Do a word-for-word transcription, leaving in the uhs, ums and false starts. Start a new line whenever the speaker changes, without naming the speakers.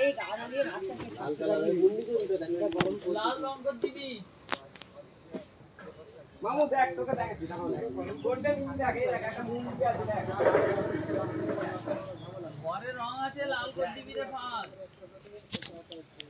লাল রং কর দিবি
মামু দেখ তোকে দেখ কোনটা মুন দেখ এই দেখ একটা মুন দিয়ে আছে দেখ
ঘরে রং আছে লাল কর দিবি রে ফাল